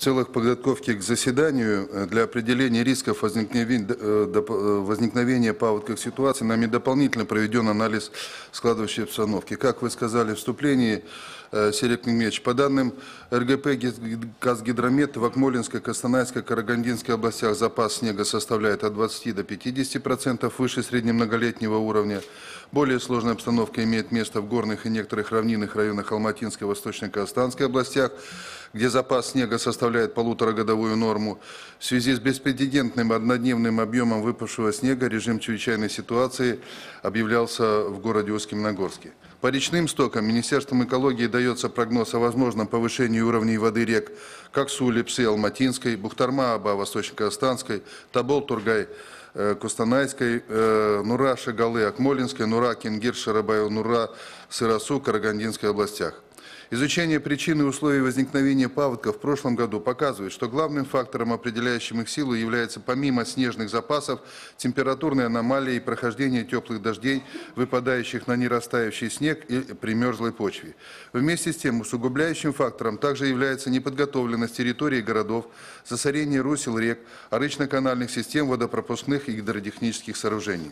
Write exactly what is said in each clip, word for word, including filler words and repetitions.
целях подготовки к заседанию для определения рисков возникновения паводковых ситуаций нами дополнительно проведен анализ складывающейся обстановки. Как вы сказали в вступлении, Серик Нигмедович, по данным эр гэ пэ «Казгидромет», в Акмолинской, Костанайской, Карагандинской областях запас снега составляет от двадцати до пятидесяти процентов выше среднемноголетнего уровня. Более сложная обстановка имеет место в горных и некоторых равнинных районах Алматинской, Восточно-Казахстанской областях, где запас снега составляет полуторагодовую норму. В связи с беспрецедентным однодневным объемом выпавшего снега режим чрезвычайной ситуации объявлялся в городе Усть-Каменогорске. По речным стокам Министерством экологии дается прогноз о возможном повышении уровней воды рек Каксу, Лепсы, Алматинской, Бухтарма-Аба, Восточно-Казахстанской, Тобол, Тургай, Костанайской, Нура, Шагалы, Акмолинской, Нура, Кингир, Шарабай, Нура, Сырасу, Карагандинской областях. Изучение причин и условий возникновения паводков в прошлом году показывает, что главным фактором, определяющим их силу, является помимо снежных запасов, температурные аномалии и прохождение теплых дождей, выпадающих на нерастаявший снег и примерзлой почве. Вместе с тем, усугубляющим фактором также является неподготовленность территории городов, засорение русел рек, арычно-канальных систем, водопропускных и гидротехнических сооружений.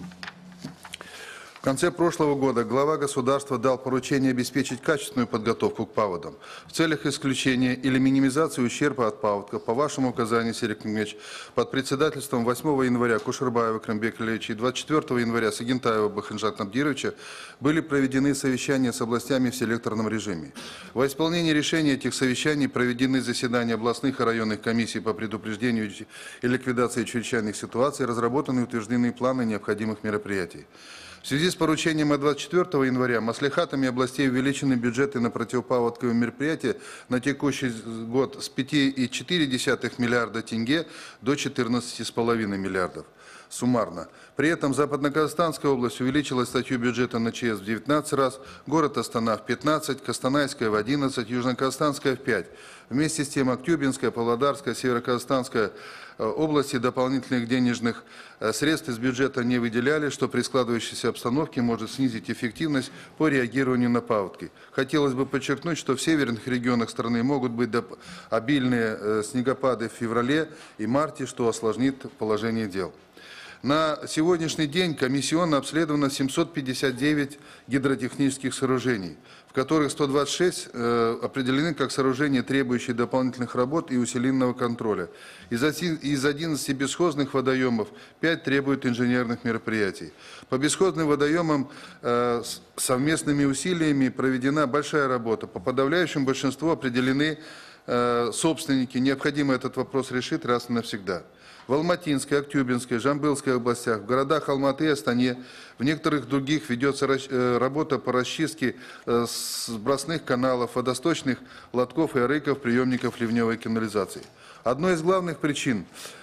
В конце прошлого года глава государства дал поручение обеспечить качественную подготовку к паводкам. В целях исключения или минимизации ущерба от паводков, по вашему указанию, Серик Нигмедович, под председательством восьмого января Кушербаева Крембека Ильича и двадцать четвёртого января Сагентаева Бахынжата Набдировича были проведены совещания с областями в селекторном режиме. Во исполнение решений этих совещаний проведены заседания областных и районных комиссий по предупреждению и ликвидации чрезвычайных ситуаций, разработаны и утверждены планы необходимых мероприятий. В связи с поручением от двадцать четвёртого января маслихатами областей увеличены бюджеты на противопаводковые мероприятия на текущий год с пяти целых четырёх десятых миллиарда тенге до четырнадцати целых пяти десятых миллиардов суммарно. При этом Западно-Казахстанская область увеличила статью бюджета на ЧС в девятнадцать раз, город Астана в пятнадцать, Костанайская в одиннадцать, Южно-Казахстанская в пять. Вместе с тем Актюбинская, Павлодарская, Северо-Казахстанская области дополнительных денежных средств из бюджета не выделяли, что при складывающейся обстановке может снизить эффективность по реагированию на паводки. Хотелось бы подчеркнуть, что в северных регионах страны могут быть обильные снегопады в феврале и марте, что осложнит положение дел. На сегодняшний день комиссионно обследовано семьсот пятьдесят девять гидротехнических сооружений, в которых сто двадцать шесть э, определены как сооружения, требующие дополнительных работ и усиленного контроля. Из, из одиннадцати бесхозных водоемов пять требуют инженерных мероприятий. По бесхозным водоемам э, совместными усилиями проведена большая работа. По подавляющему большинству определены э, собственники. Необходимо этот вопрос решить раз и навсегда. В Алматинской, Актюбинской, Жамбылской областях, в городах Алматы и Астане, в некоторых других ведется работа по расчистке сбросных каналов, водосточных лотков и арыков, приемников ливневой канализации. Одной из главных причин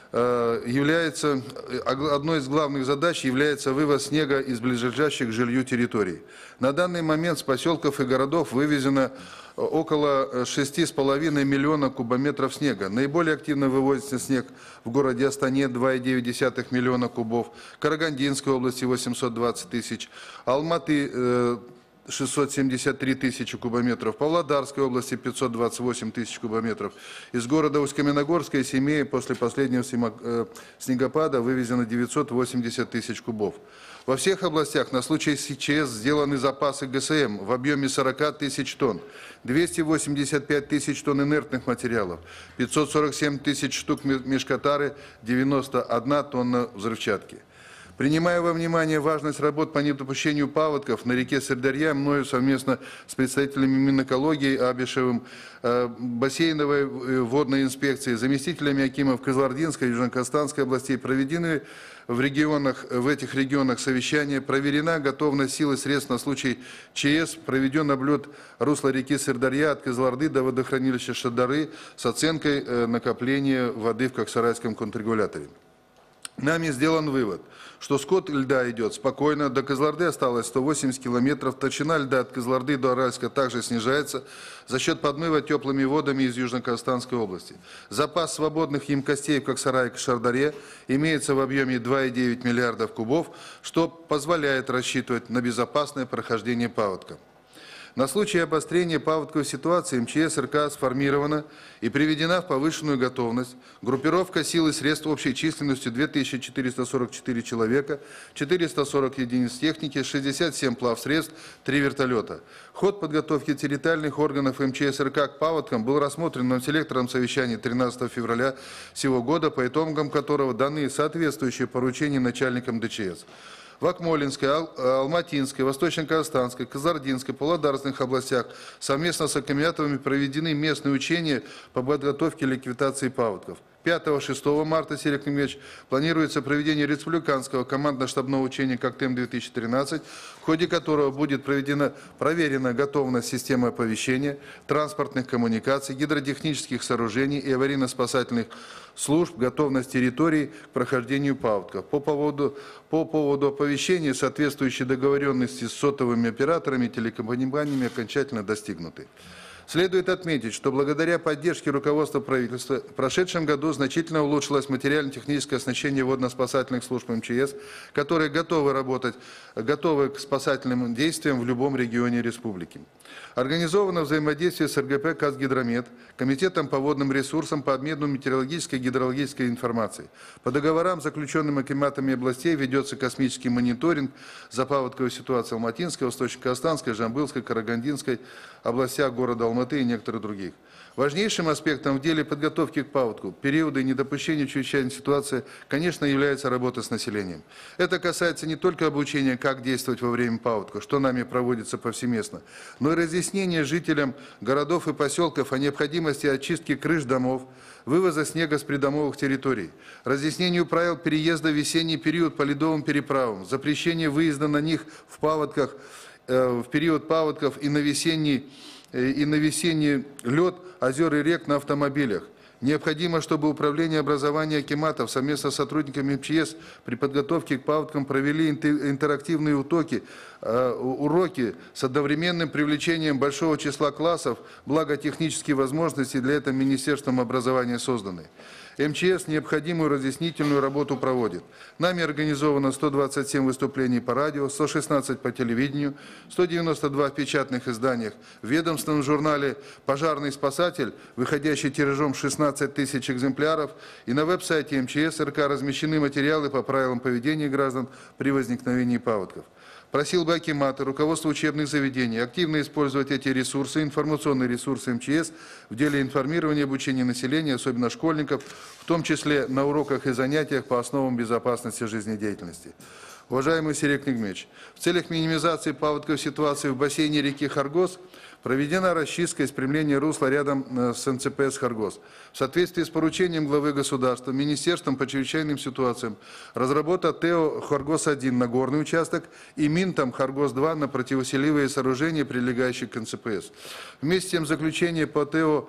является, одной из главных задач является вывоз снега из близлежащих к жилью территорий. На данный момент с поселков и городов вывезено около шести с половиной миллиона кубометров снега. Наиболее активно вывозится снег в городе Астане два целых девять десятых миллиона кубов, Карагандинской области восемьсот двадцать тысяч, Алматы шестьсот семьдесят три тысячи кубометров, Павлодарской области пятьсот двадцать восемь тысяч кубометров. Из города Усть-Каменогорска и Семеи после последнего снегопада вывезено девятьсот восемьдесят тысяч кубов. Во всех областях на случай ЧС сделаны запасы гэ эс эм в объеме сорока тысяч тонн, двести восемьдесят пять тысяч тонн инертных материалов, пятьсот сорок семь тысяч штук мешкотары, девяносто одна тонна взрывчатки. Принимая во внимание важность работ по недопущению паводков на реке Сырдарья, мною совместно с представителями Минэкологии, Абишевым, бассейновой водной инспекции, заместителями акимов Кызылординской и Южно-Казахстанской областей проведены в, регионах, в этих регионах совещания, проверена готовность сил и средств на случай ЧС, проведен облет русла реки Сырдарья от Кызылорды до водохранилища Шадары с оценкой накопления воды в Коксарайском контррегуляторе. Нами сделан вывод, что скот льда идет спокойно, до Кызылорды осталось сто восемьдесят километров, толщина льда от Кызылорды до Аральска также снижается за счет подмыва теплыми водами из Южно-Казахстанской области. Запас свободных емкостей в Коксарае и Шардаре имеется в объеме два целых девять десятых миллиардов кубов, что позволяет рассчитывать на безопасное прохождение паводка. На случай обострения паводковой ситуации МЧС РК сформирована и приведена в повышенную готовность группировка сил и средств общей численностью две тысячи четыреста сорок четыре человека, четыреста сорок единиц техники, шестьдесят семь плавсредств, три вертолета. Ход подготовки территориальных органов МЧС РК к паводкам был рассмотрен на селекторном совещании тринадцатого февраля сего года, по итогам которого даны соответствующие поручения начальникам ДЧС. В Акмолинской, Алматинской, Восточно-Казахстанской, Казардинской, Павлодарских областях совместно с аккумуляторами проведены местные учения по подготовке и ликвидации паводков. пятого-шестого марта, Сергей Николаевич, планируется проведение республиканского командно-штабного учения «Коктем две тысячи тринадцать», в ходе которого будет проведена проверена готовность системы оповещения, транспортных коммуникаций, гидротехнических сооружений и аварийно-спасательных служб, готовность территорий к прохождению паводков. По поводу, по поводу оповещения соответствующие договоренности с сотовыми операторами и телекомпаниями окончательно достигнуты. Следует отметить, что благодаря поддержке руководства правительства в прошедшем году значительно улучшилось материально-техническое оснащение водно-спасательных служб МЧС, которые готовы работать, готовы к спасательным действиям в любом регионе республики. Организовано взаимодействие с РГП «Казгидромет», Комитетом по водным ресурсам по обмену метеорологической и гидрологической информацией. По договорам, заключенным акиматами областей, ведется космический мониторинг за паводковой ситуацией Алматинской, Восточно-Казахстанской, Жамбылской, Карагандинской областях города Алматы и некоторых других. Важнейшим аспектом в деле подготовки к паводку, периода и недопущения чрезвычайной ситуации, конечно, является работа с населением. Это касается не только обучения, как действовать во время паводка, что нами проводится повсеместно, но и разъяснения жителям городов и поселков о необходимости очистки крыш домов, вывоза снега с придомовых территорий, разъяснению правил переезда в весенний период по ледовым переправам, запрещение выезда на них в паводках, э, в период паводков и на весенний и на весенний лед озер и рек на автомобилях. Необходимо, чтобы Управление образования акиматов совместно с сотрудниками МЧС при подготовке к паводкам провели интерактивные утоки, уроки с одновременным привлечением большого числа классов, благо технические возможности для этого Министерством образования созданы. МЧС необходимую разъяснительную работу проводит. Нами организовано сто двадцать семь выступлений по радио, сто шестнадцать по телевидению, сто девяносто два в печатных изданиях. В ведомственном журнале «Пожарный спасатель», выходящий тиражом шестнадцать тысяч экземпляров, и на веб-сайте МЧС РК размещены материалы по правилам поведения граждан при возникновении паводков. Просил бы акиматы, руководство учебных заведений активно использовать эти ресурсы, информационные ресурсы МЧС в деле информирования и обучения населения, особенно школьников, в том числе на уроках и занятиях по основам безопасности жизнедеятельности. Уважаемый Сергей Николаевич, в целях минимизации паводковой ситуации в бассейне реки Хоргос проведена расчистка и спрямление русла рядом с эн цэ пэ эс «Хоргос». В соответствии с поручением главы государства, Министерством по чрезвычайным ситуациям разработан ТЭО «Хоргос один» на горный участок и Минтом «Хоргос два» на противоселивые сооружения, прилегающие к эн цэ пэ эс. Вместе с тем заключение по ТЭО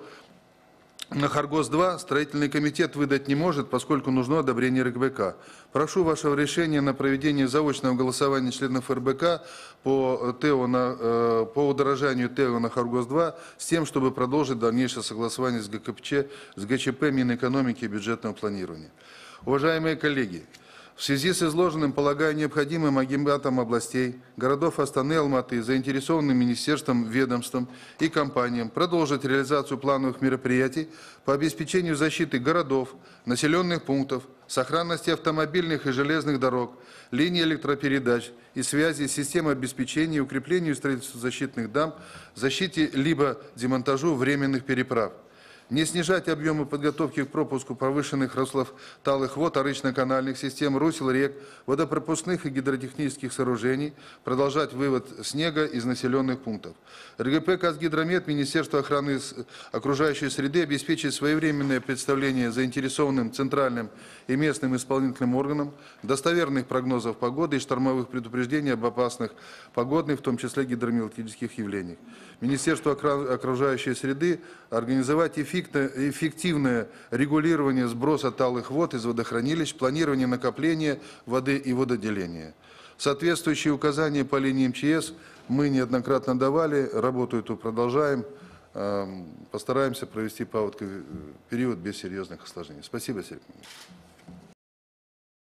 на «Хоргос два» строительный комитет выдать не может, поскольку нужно одобрение эр бэ ка. Прошу вашего решения на проведение заочного голосования членов эр бэ ка по, ТЭО на, по удорожанию ТЭО на «Хоргос два с тем, чтобы продолжить дальнейшее согласование с гэ ка пэ че, с гэ че пэ Минэкономики и бюджетного планирования. Уважаемые коллеги, в связи с изложенным, полагаю необходимым акиматам областей, городов Астаны и Алматы, заинтересованным министерством, ведомством и компаниям продолжить реализацию плановых мероприятий по обеспечению защиты городов, населенных пунктов, сохранности автомобильных и железных дорог, линий электропередач и связи, системы обеспечения и укреплению строительства защитных дамб, защите либо демонтажу временных переправ. Не снижать объемы подготовки к пропуску повышенных руслов талых вод, арычно-канальных систем, русел рек, водопропускных и гидротехнических сооружений, продолжать вывод снега из населенных пунктов. эр гэ пэ «Казгидромет», Министерство охраны окружающей среды обеспечит своевременное представление заинтересованным центральным и местным исполнительным органам достоверных прогнозов погоды и штормовых предупреждений об опасных погодных, в том числе гидромелотических явлениях. Министерство окружающей среды организовать эффективное регулирование сброса талых вод из водохранилищ, планирование накопления воды и вододеления. Соответствующие указания по линии эм че эс мы неоднократно давали, работу эту продолжаем, постараемся провести паводковый период без серьезных осложнений. Спасибо, Сергей Николаевич.